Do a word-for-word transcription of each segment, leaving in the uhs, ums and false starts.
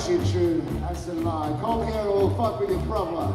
crashing tune, that's the line. Come here or fuck with your brother.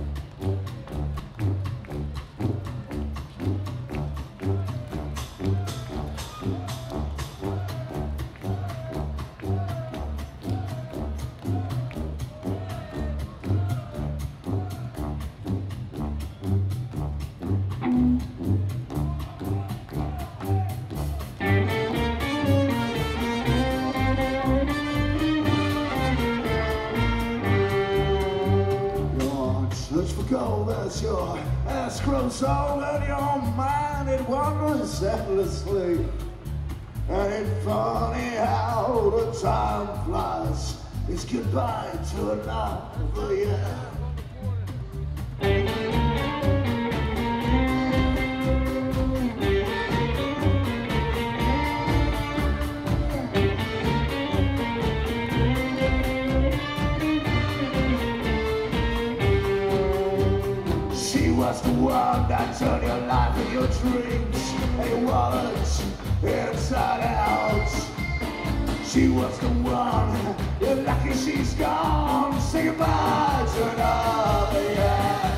Search for gold as your ass grows old and your mind it wanders endlessly. And it's funny how the time flies. It's goodbye to another year. Was the one that turned your life and your dreams and your wallets inside out. She was the one, you're lucky she's gone. Say goodbye to another year.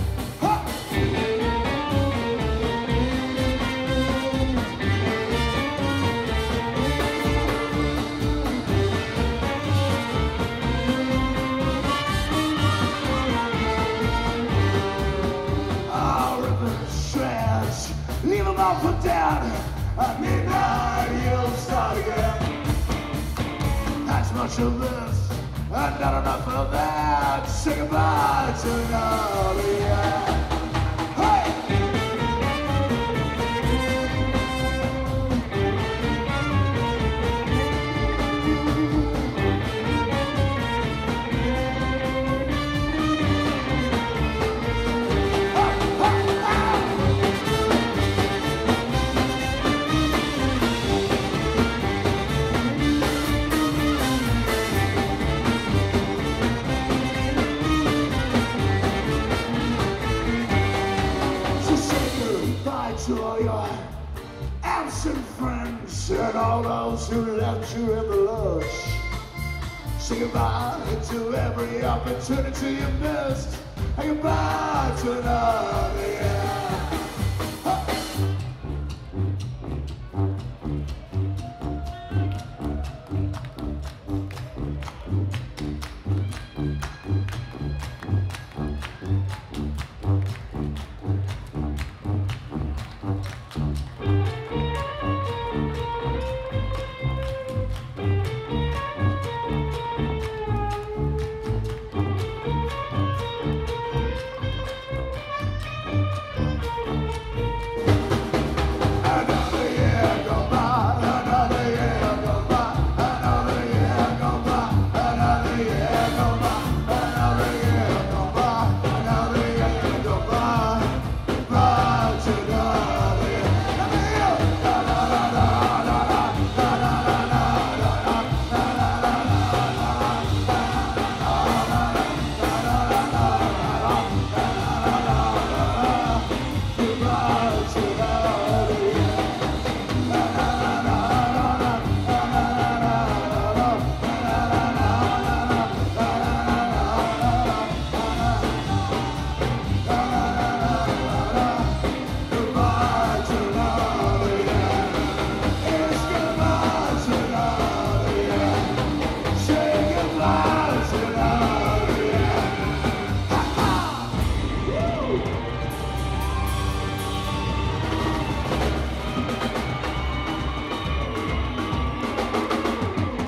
Leave them all for dead. At midnight you'll start again. That's much of this and not enough of that. Say goodbye to another year. Hey! To all your absent friends and all those who left you in the lurch. Say goodbye to every opportunity you missed, and goodbye to another year.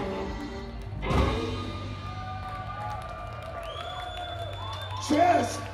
Cheers!